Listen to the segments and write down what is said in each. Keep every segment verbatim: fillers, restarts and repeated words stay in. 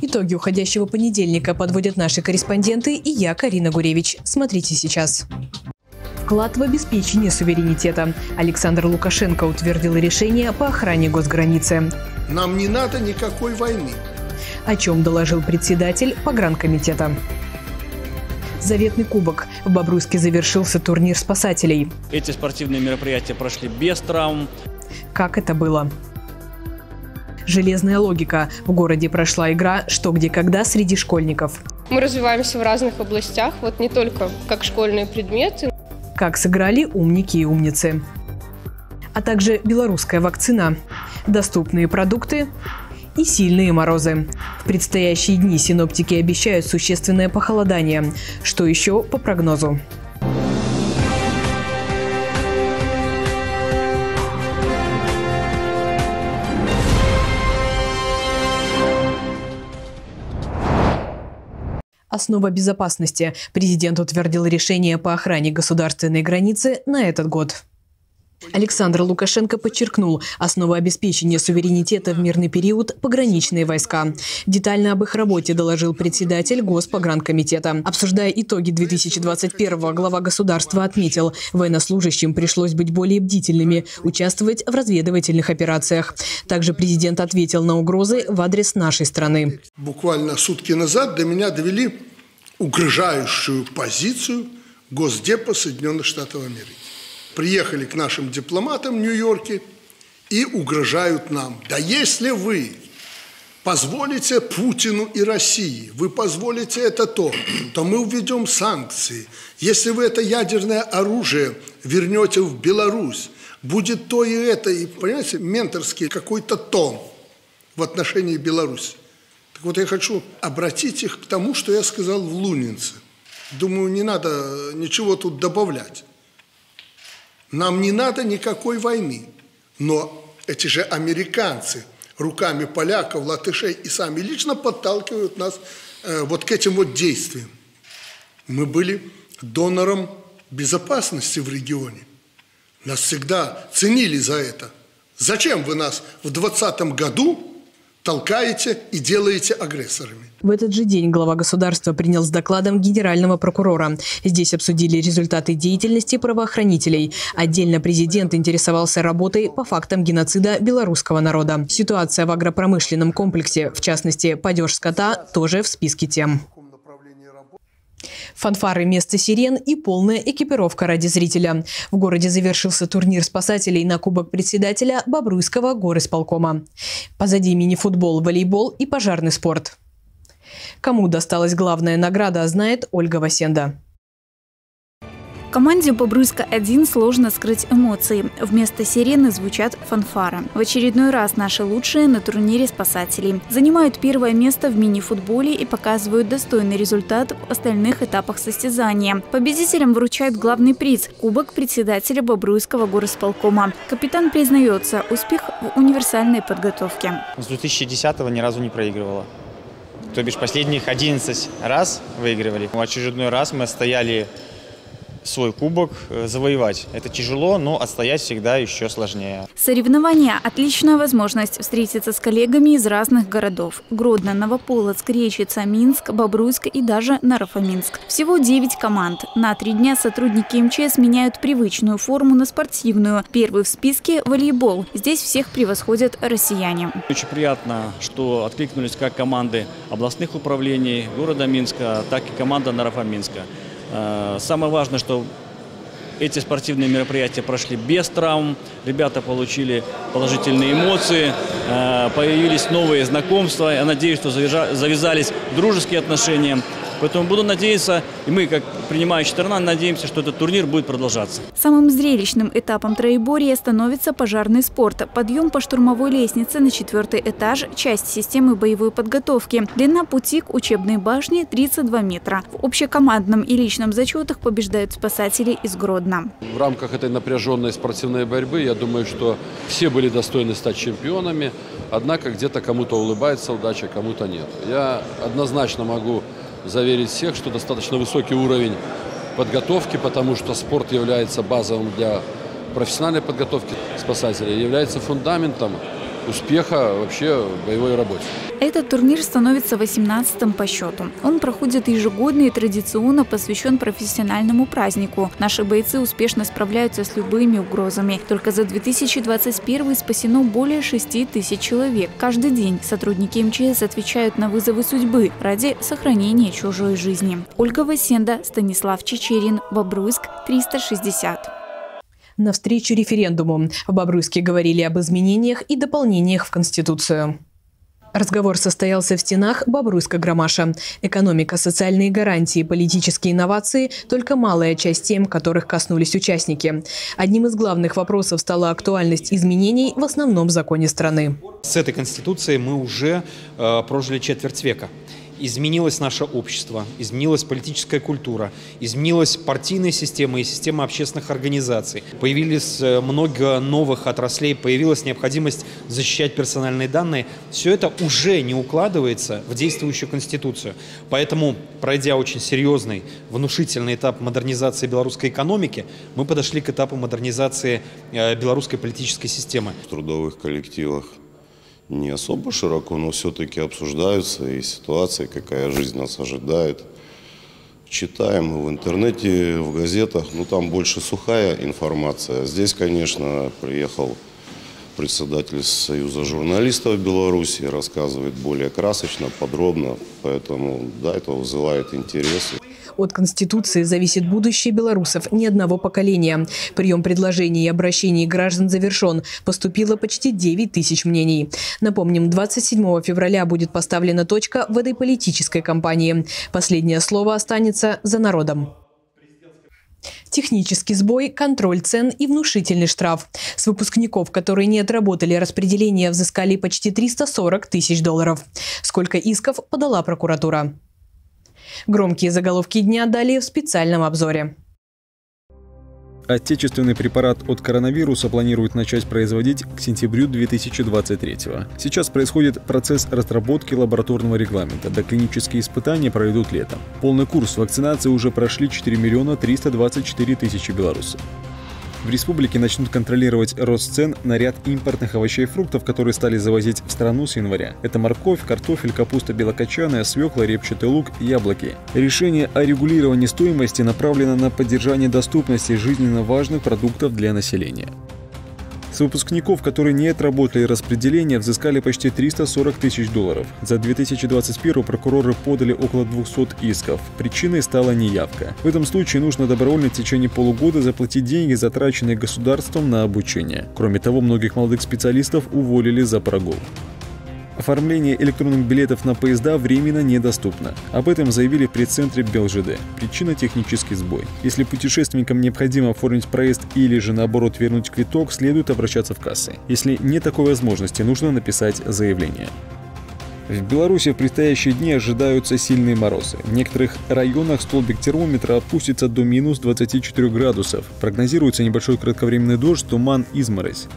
Итоги уходящего понедельника подводят наши корреспонденты и я, Карина Гуревич. Смотрите сейчас. Вклад в обеспечение суверенитета. Александр Лукашенко утвердил решение по охране госграницы. Нам не надо никакой войны. О чем доложил председатель погранкомитета. Заветный кубок. В Бобруйске завершился турнир спасателей. Эти спортивные мероприятия прошли без травм. Как это было? Железная логика. В городе прошла игра «Что, где, когда» среди школьников. Мы развиваемся в разных областях, вот не только как школьные предметы. Как сыграли умники и умницы. А также белорусская вакцина, доступные продукты и сильные морозы. В предстоящие дни синоптики обещают существенное похолодание. Что еще по прогнозу? Основа безопасности. Президент утвердил решение по охране государственной границы на этот год. Александр Лукашенко подчеркнул, основа обеспечения суверенитета в мирный период – пограничные войска. Детально об их работе доложил председатель Госпогранкомитета. Обсуждая итоги две тысячи двадцать первого, глава государства отметил, военнослужащим пришлось быть более бдительными, участвовать в разведывательных операциях. Также президент ответил на угрозы в адрес нашей страны. Буквально сутки назад до меня довели угрожающую позицию Госдепа Соединенных Штатов Америки. Приехали к нашим дипломатам в Нью-Йорке и угрожают нам. Да если вы позволите Путину и России, вы позволите это то, то мы введем санкции. Если вы это ядерное оружие вернете в Беларусь, будет то и это. И, понимаете, менторский какой-то тон в отношении Беларуси. Так вот, я хочу обратить их к тому, что я сказал в Лунинце. Думаю, не надо ничего тут добавлять. Нам не надо никакой войны, но эти же американцы руками поляков, латышей и сами лично подталкивают нас э, вот к этим вот действиям. Мы были донором безопасности в регионе. Нас всегда ценили за это. Зачем вы нас в двадцатом году толкаете и делаете агрессорами? В этот же день глава государства принял с докладом генерального прокурора. Здесь обсудили результаты деятельности правоохранителей. Отдельно президент интересовался работой по фактам геноцида белорусского народа. Ситуация в агропромышленном комплексе, в частности, падеж скота, тоже в списке тем. Фанфары вместо сирен и полная экипировка ради зрителя. В городе завершился турнир спасателей на кубок председателя Бобруйского горисполкома. Позади мини-футбол, волейбол и пожарный спорт. Кому досталась главная награда, знает Ольга Васенда. Команде Бобруйска-один сложно скрыть эмоции. Вместо сирены звучат фанфары. В очередной раз наши лучшие на турнире спасателей. Занимают первое место в мини-футболе и показывают достойный результат в остальных этапах состязания. Победителям вручают главный приз – кубок председателя Бобруйского горисполкома. Капитан признается, успех в универсальной подготовке. С две тысячи десятого ни разу не проигрывала. То бишь последних одиннадцать раз выигрывали. В очередной раз мы стояли свой кубок завоевать. Это тяжело, но отстоять всегда еще сложнее. Соревнования – отличная возможность встретиться с коллегами из разных городов. Гродно, Новополоцк, Речица, Минск, Бобруйск и даже Наро-Фоминск. Всего девять команд. На три дня сотрудники эм че эс меняют привычную форму на спортивную. Первый в списке – волейбол. Здесь всех превосходят россияне. Очень приятно, что откликнулись как команды областных управлений города Минска, так и команда Наро-Фоминска. Самое важное, что эти спортивные мероприятия прошли без травм, ребята получили положительные эмоции, появились новые знакомства. Я надеюсь, что завязались дружеские отношения. Поэтому буду надеяться, и мы, как принимающая сторона, надеемся, что этот турнир будет продолжаться. Самым зрелищным этапом троеборья становится пожарный спорт. Подъем по штурмовой лестнице на четвертый этаж – часть системы боевой подготовки. Длина пути к учебной башне – тридцать два метра. В общекомандном и личном зачетах побеждают спасатели из Гродно. В рамках этой напряженной спортивной борьбы, я думаю, что все были достойны стать чемпионами. Однако где-то кому-то улыбается удача, кому-то нет. Я однозначно могу заверить всех, что достаточно высокий уровень подготовки, потому что спорт является базовым для профессиональной подготовки спасателей, является фундаментом успеха вообще в боевой работе. Этот турнир становится восемнадцатым по счету. Он проходит ежегодно и традиционно посвящен профессиональному празднику. Наши бойцы успешно справляются с любыми угрозами. Только за две тысячи двадцать первый спасено более шести тысяч человек. Каждый день сотрудники эм че эс отвечают на вызовы судьбы ради сохранения чужой жизни. Ольга Васенда, Станислав Чечерин, Бобруйск, триста шестьдесят. На встречу референдуму в Бобруйске говорили об изменениях и дополнениях в Конституцию. Разговор состоялся в стенах Бобруйска Громаша. Экономика, социальные гарантии, политические инновации – только малая часть тем, которых коснулись участники. Одним из главных вопросов стала актуальность изменений в основном законе страны. С этой Конституцией мы уже э, прожили четверть века. Изменилось наше общество, изменилась политическая культура, изменилась партийная система и система общественных организаций. Появились много новых отраслей, появилась необходимость защищать персональные данные. Все это уже не укладывается в действующую Конституцию. Поэтому, пройдя очень серьезный, внушительный этап модернизации белорусской экономики, мы подошли к этапу модернизации белорусской политической системы. В трудовых коллективах не особо широко, но все-таки обсуждаются и ситуации, какая жизнь нас ожидает. Читаем в интернете, в газетах, ну там больше сухая информация. Здесь, конечно, приехал председатель Союза журналистов Беларуси, рассказывает более красочно, подробно, поэтому да, это вызывает интерес. От Конституции зависит будущее белорусов не одного поколения. Прием предложений и обращений граждан завершен. Поступило почти девять тысяч мнений. Напомним, двадцать седьмого февраля будет поставлена точка в этой политической кампании. Последнее слово останется за народом. Технический сбой, контроль цен и внушительный штраф. С выпускников, которые не отработали распределение, взыскали почти триста сорок тысяч долларов. Сколько исков подала прокуратура? Громкие заголовки дня далее в специальном обзоре. Отечественный препарат от коронавируса планируют начать производить к сентябрю две тысячи двадцать третьего. Сейчас происходит процесс разработки лабораторного регламента. Доклинические испытания пройдут летом. Полный курс вакцинации уже прошли четыре миллиона триста двадцать четыре тысячи белорусов. В республике начнут контролировать рост цен на ряд импортных овощей и фруктов, которые стали завозить в страну с января. Это морковь, картофель, капуста белокочанная, свекла, репчатый лук, яблоки. Решение о регулировании стоимости направлено на поддержание доступности жизненно важных продуктов для населения. С выпускников, которые не отработали распределение, взыскали почти триста сорок тысяч долларов. За две тысячи двадцать первый прокуроры подали около двухсот исков. Причиной стала неявка. В этом случае нужно добровольно в течение полугода заплатить деньги, затраченные государством на обучение. Кроме того, многих молодых специалистов уволили за прогул. Оформление электронных билетов на поезда временно недоступно. Об этом заявили в пресс-центре БелЖД. Причина – технический сбой. Если путешественникам необходимо оформить проезд или же наоборот вернуть квиток, следует обращаться в кассы. Если нет такой возможности, нужно написать заявление. В Беларуси в предстоящие дни ожидаются сильные морозы. В некоторых районах столбик термометра опустится до минус двадцати четырёх градусов. Прогнозируется небольшой кратковременный дождь, туман, изморозь.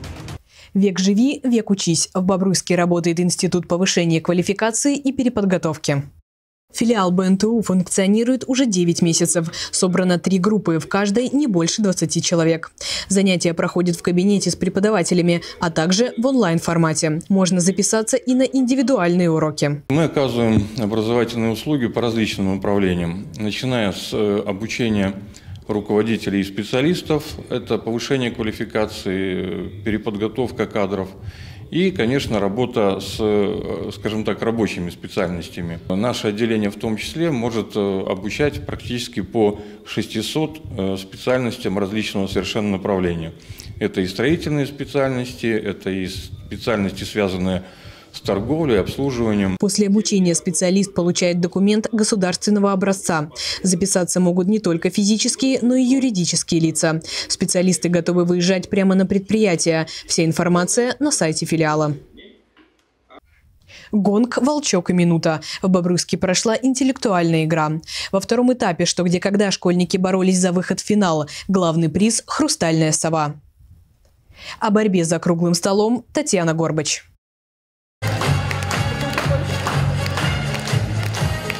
Век живи, век учись. В Бобруйске работает Институт повышения квалификации и переподготовки. Филиал бэ эн тэ у функционирует уже девять месяцев. Собрано три группы, в каждой не больше двадцати человек. Занятия проходят в кабинете с преподавателями, а также в онлайн-формате. Можно записаться и на индивидуальные уроки. Мы оказываем образовательные услуги по различным направлениям, начиная с обучения руководителей и специалистов, это повышение квалификации, переподготовка кадров и, конечно, работа с, скажем так, рабочими специальностями. Наше отделение в том числе может обучать практически по шестисот специальностям различного совершенно направления. Это и строительные специальности, это и специальности, связанные с торговлей, обслуживанием. После обучения специалист получает документ государственного образца. Записаться могут не только физические, но и юридические лица. Специалисты готовы выезжать прямо на предприятие. Вся информация на сайте филиала. Гонг, волчок и минута. В Бобруйске прошла интеллектуальная игра. Во втором этапе «Что, где, когда» школьники боролись за выход в финал. Главный приз – «Хрустальная сова». О борьбе за круглым столом Татьяна Горбач.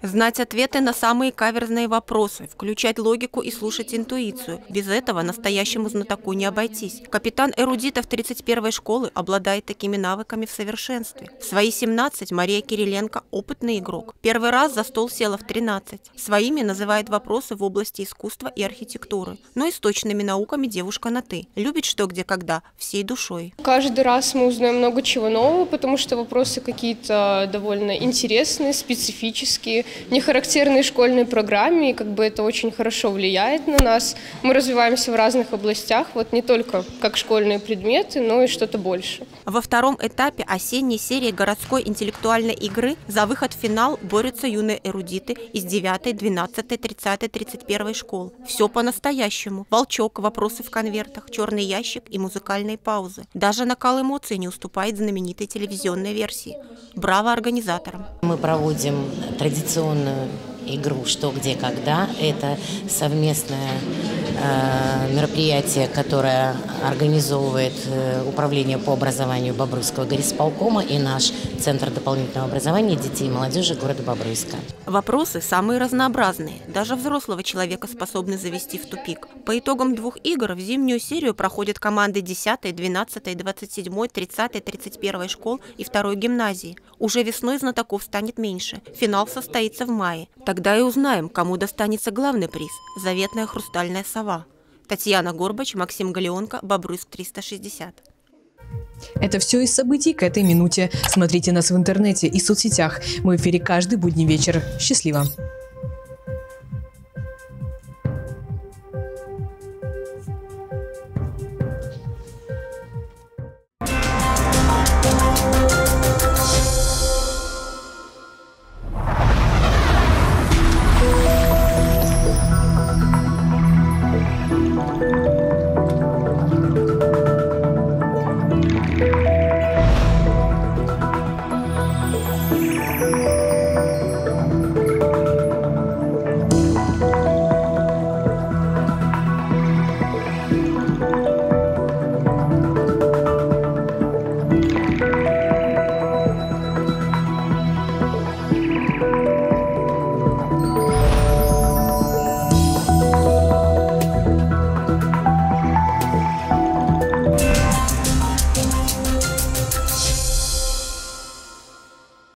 Знать ответы на самые каверзные вопросы, включать логику и слушать интуицию. Без этого настоящему знатоку не обойтись. Капитан эрудитов тридцать первой школы обладает такими навыками в совершенстве. В свои семнадцать Мария Кириленко – опытный игрок. Первый раз за стол села в тринадцать. Своими называет вопросы в области искусства и архитектуры. Но и с точными науками девушка на «ты». Любит что, где, когда, всей душой. Каждый раз мы узнаем много чего нового, потому что вопросы какие-то довольно интересные, специфические, не характерные школьной программе, и как бы это очень хорошо влияет на нас. Мы развиваемся в разных областях, вот не только как школьные предметы, но и что-то больше. Во втором этапе осенней серии городской интеллектуальной игры за выход в финал борются юные эрудиты из девятой, двенадцатой, тридцатой, тридцать первой школ. Все по-настоящему. Волчок, вопросы в конвертах, черный ящик и музыкальные паузы. Даже накал эмоций не уступает знаменитой телевизионной версии. Браво организаторам! Мы проводим традиционную игру «Что, где, когда». Это совместное э, мероприятие, которое организовывает э, Управление по образованию Бобруйского горисполкома и наш Центр дополнительного образования детей и молодежи города Бобруйска. Вопросы самые разнообразные. Даже взрослого человека способны завести в тупик. По итогам двух игр в зимнюю серию проходят команды десятой, двенадцатой, двадцать седьмой, тридцатой, тридцать первой школ и второй гимназии. Уже весной знатоков станет меньше. Финал состоится в мае. Тогда и узнаем, кому достанется главный приз – заветная хрустальная сова. Татьяна Горбач, Максим Галеонко, Бобруйск триста шестьдесят. Это все из событий к этой минуте. Смотрите нас в интернете и соцсетях. Мы в эфире каждый будний вечер. Счастливо!